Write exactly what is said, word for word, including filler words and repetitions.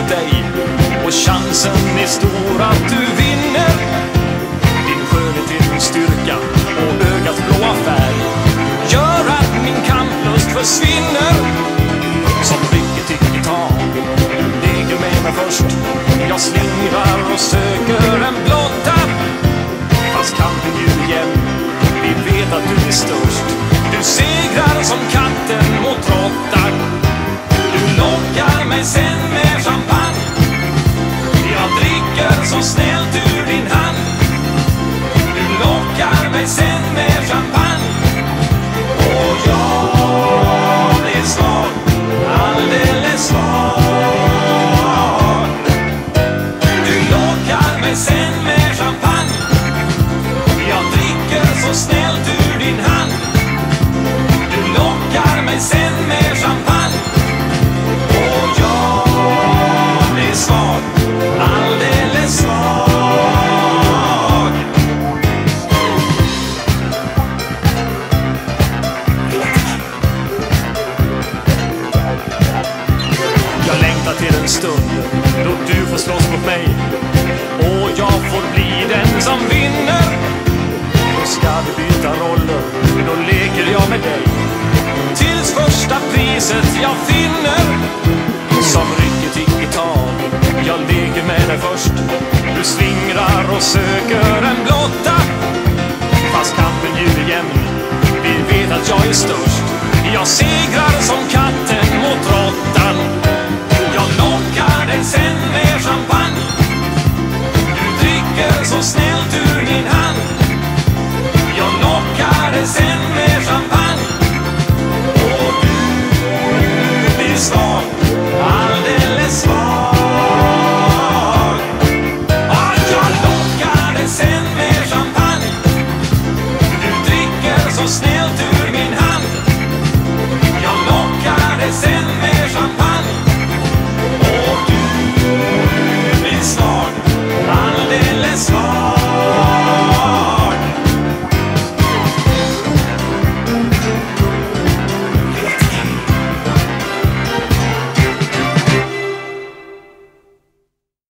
mot dig, och chansen är stor att du vinner. Din skönhet är din styrka och ögats blåa färg gör att min kamplust försvinner. Som rycket i gitarr, du leker med mig först. Jag slingrar och söker en blotta, fast kampen ju igen, vi vet att du är störst. Du segrar som katten mot råttan. Du lockar mig sen med champagne. Jag dricker så snällt ur din hand. Du lockar mig sen med champagne. Och jag blir svag, alldeles svag. Du lockar mig sen med champagne. Jag dricker så snällt ur din hand. Du lockar mig sen med champagne. Och jag blir svag, alldeles svag. Jag längtar till en stund då du får slåss mot mig, och jag får bli den som vinner. Då ska vi byta roller, då leker jag med dig tills första priset jag finner. Som rycket i gitarr, jag leker med dig först. Du slingrar och söker